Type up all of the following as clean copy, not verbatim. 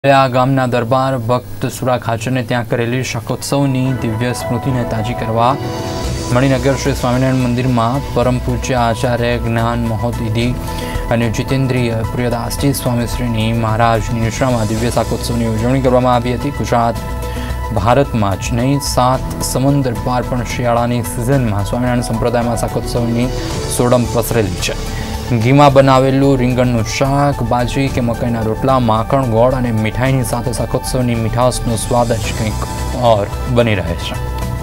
આ ગામના દરબાર ભક્ત સુરા ખાચરને ત્યાં કરેલી શાકોત્સવની દિવ્ય સ્મૃતિને તાજી કરવા મણિનગર શ્રી સ્વામિનારાયણ મંદિરમાં પરમ પૂજ્ય આચાર્ય જ્ઞાન મહોદધિ અને જીતેન્દ્રિય પ્રિયદાસજી સ્વામીશ્રીની મહારાજની નિશ્રામાં દિવ્ય શાકોત્સવની ઉજવણી કરવામાં આવી હતી। ગુજરાત ભારતમાં જ નહીં 7 સમંદર પાર પણ શિયાળાની સિઝનમાં સ્વામિનારાયણ સંપ્રદાયમાં શાકોત્સવની સોડમ પસરેલી છે। ઘીમાં બનાવેલું રીંગણનું શાક, બાજરી કે મકાઈના રોટલા, માખણ, ગોળ અને મીઠાઈની સાથે શાકોત્સવની મીઠાશનો સ્વાદ જ કંઈક ઓર બની રહે છે।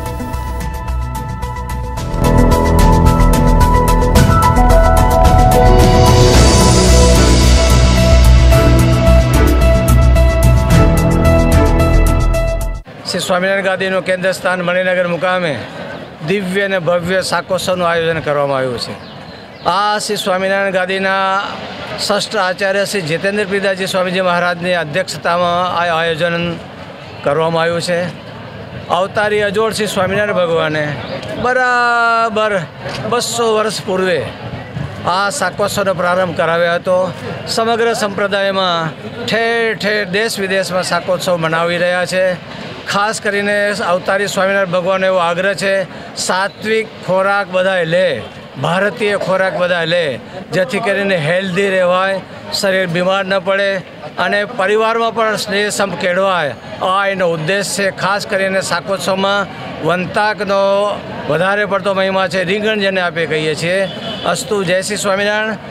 શ્રી સ્વામિનારાયણ ગાદીનું કેન્દ્ર સ્થાન મણિનગર મુકામે દિવ્ય અને ભવ્ય શાકોત્સવનું આયોજન કરવામાં આવ્યું છે। આ શ્રી સ્વામિનારાયણ ગાદીના ષષ્ઠ આચાર્ય શ્રી જીતેન્દ્ર પ્રિયદાસજી સ્વામીજી મહારાજની અધ્યક્ષતામાં આ આયોજન કરવામાં આવ્યું છે। અવતારી અજોડ શ્રી સ્વામિનારાયણ ભગવાને બરાબર 200 વર્ષ પૂર્વે આ શાકોત્સવનો પ્રારંભ કરાવ્યો હતો। સમગ્ર સંપ્રદાયમાં ઠેર ઠેર દેશ વિદેશમાં શાકોત્સવ મનાવી રહ્યા છે। ખાસ કરીને અવતારી સ્વામિનારાયણ ભગવાનનો એવો આગ્રહ છે, સાત્વિક ખોરાક બધાએ લે, ભારતીય ખોરાક બધા લે, જેથી કરીને હેલ્ધી રહેવાય, શરીર બીમાર ન પડે અને પરિવારમાં પણ સ્નેહ સંપ કેળવાય। આ એનો ઉદ્દેશ છે। ખાસ કરીને શાકોત્સવમાં વંતાકનો વધારે પડતો મહિમા છે, રીંગણ જેને આપણે કહીએ છીએ। અસ્તુ, જય શ્રી સ્વામિનારાયણ।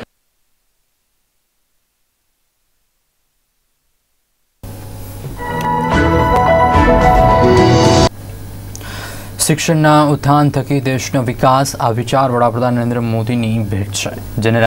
શિક્ષણના ઉત્થાન થકી દેશનો વિકાસ આ વિચાર વડાપ્રધાન નરેન્દ્ર મોદીની ભેટ છે, જેને